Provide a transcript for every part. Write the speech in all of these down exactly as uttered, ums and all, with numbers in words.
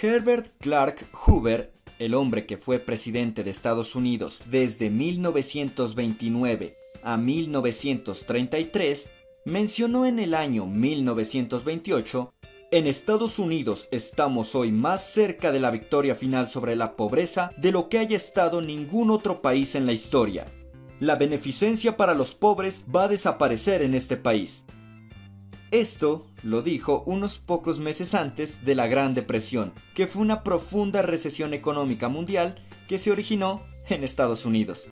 Herbert Clark Hoover, el hombre que fue presidente de Estados Unidos desde mil novecientos veintinueve a mil novecientos treinta y tres, mencionó en el año mil novecientos veintiocho: en Estados Unidos estamos hoy más cerca de la victoria final sobre la pobreza de lo que haya estado ningún otro país en la historia. La beneficencia para los pobres va a desaparecer en este país. Esto lo dijo unos pocos meses antes de la Gran Depresión, que fue una profunda recesión económica mundial que se originó en Estados Unidos.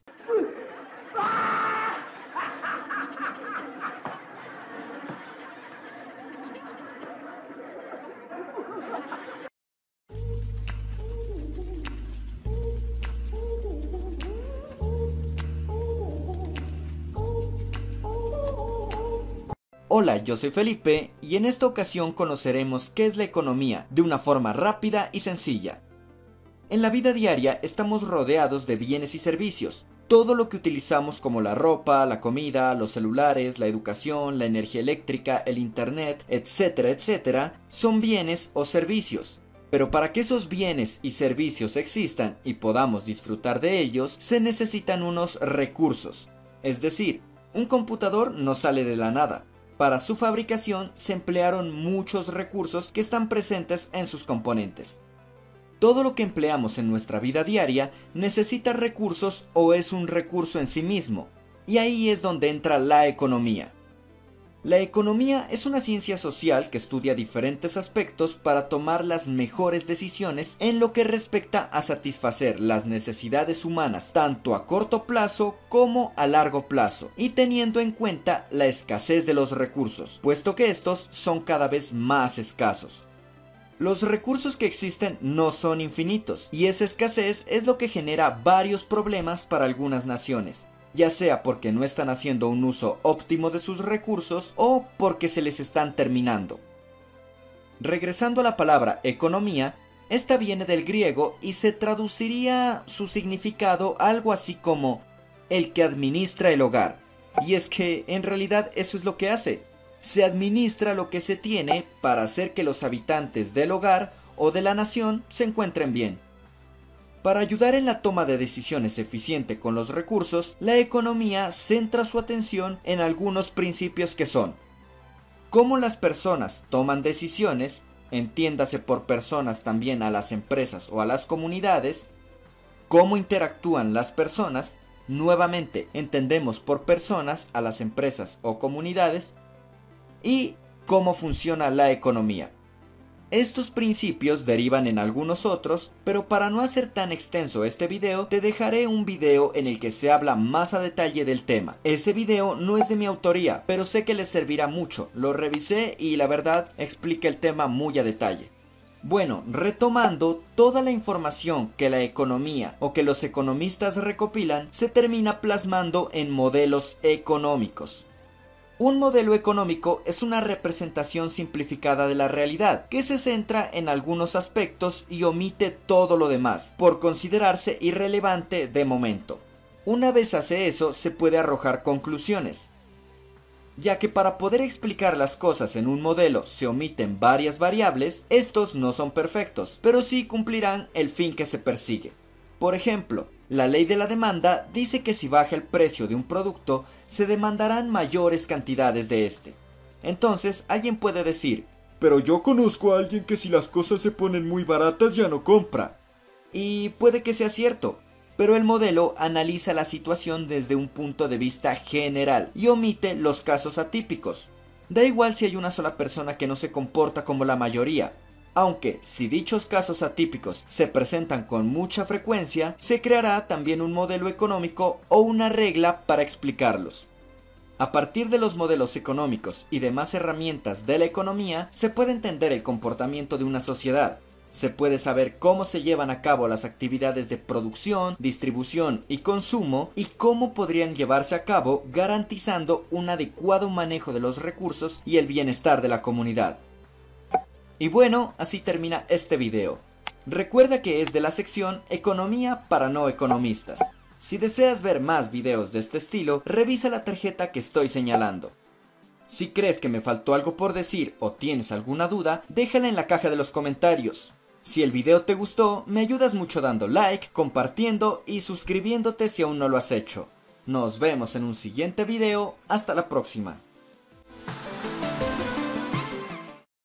Hola, yo soy Felipe y en esta ocasión conoceremos qué es la economía de una forma rápida y sencilla. En la vida diaria estamos rodeados de bienes y servicios. Todo lo que utilizamos como la ropa, la comida, los celulares, la educación, la energía eléctrica, el internet, etcétera, etcétera, son bienes o servicios. Pero para que esos bienes y servicios existan y podamos disfrutar de ellos, se necesitan unos recursos. Es decir, un computador no sale de la nada. Para su fabricación se emplearon muchos recursos que están presentes en sus componentes. Todo lo que empleamos en nuestra vida diaria necesita recursos o es un recurso en sí mismo, y ahí es donde entra la economía. La economía es una ciencia social que estudia diferentes aspectos para tomar las mejores decisiones en lo que respecta a satisfacer las necesidades humanas tanto a corto plazo como a largo plazo, y teniendo en cuenta la escasez de los recursos, puesto que estos son cada vez más escasos. Los recursos que existen no son infinitos, y esa escasez es lo que genera varios problemas para algunas naciones, ya sea porque no están haciendo un uso óptimo de sus recursos o porque se les están terminando. Regresando a la palabra economía, esta viene del griego y se traduciría su significado algo así como el que administra el hogar. Y es que en realidad eso es lo que hace. Se administra lo que se tiene para hacer que los habitantes del hogar o de la nación se encuentren bien. Para ayudar en la toma de decisiones eficiente con los recursos, la economía centra su atención en algunos principios que son: cómo las personas toman decisiones, entiéndase por personas también a las empresas o a las comunidades; cómo interactúan las personas, nuevamente entendemos por personas a las empresas o comunidades; y cómo funciona la economía. Estos principios derivan en algunos otros, pero para no hacer tan extenso este video, te dejaré un video en el que se habla más a detalle del tema. Ese video no es de mi autoría, pero sé que les servirá mucho. Lo revisé y la verdad explica el tema muy a detalle. Bueno, retomando, toda la información que la economía o que los economistas recopilan se termina plasmando en modelos económicos. Un modelo económico es una representación simplificada de la realidad, que se centra en algunos aspectos y omite todo lo demás, por considerarse irrelevante de momento. Una vez hace eso, se puede arrojar conclusiones, ya que para poder explicar las cosas en un modelo se omiten varias variables. Estos no son perfectos, pero sí cumplirán el fin que se persigue. Por ejemplo, la ley de la demanda dice que si baja el precio de un producto, se demandarán mayores cantidades de este. Entonces, alguien puede decir: pero yo conozco a alguien que si las cosas se ponen muy baratas ya no compra. Y puede que sea cierto, pero el modelo analiza la situación desde un punto de vista general y omite los casos atípicos. Da igual si hay una sola persona que no se comporta como la mayoría. Aunque, si dichos casos atípicos se presentan con mucha frecuencia, se creará también un modelo económico o una regla para explicarlos. A partir de los modelos económicos y demás herramientas de la economía, se puede entender el comportamiento de una sociedad. Se puede saber cómo se llevan a cabo las actividades de producción, distribución y consumo, y cómo podrían llevarse a cabo garantizando un adecuado manejo de los recursos y el bienestar de la comunidad. Y bueno, así termina este video. Recuerda que es de la sección Economía para no economistas. Si deseas ver más videos de este estilo, revisa la tarjeta que estoy señalando. Si crees que me faltó algo por decir o tienes alguna duda, déjala en la caja de los comentarios. Si el video te gustó, me ayudas mucho dando like, compartiendo y suscribiéndote si aún no lo has hecho. Nos vemos en un siguiente video, hasta la próxima.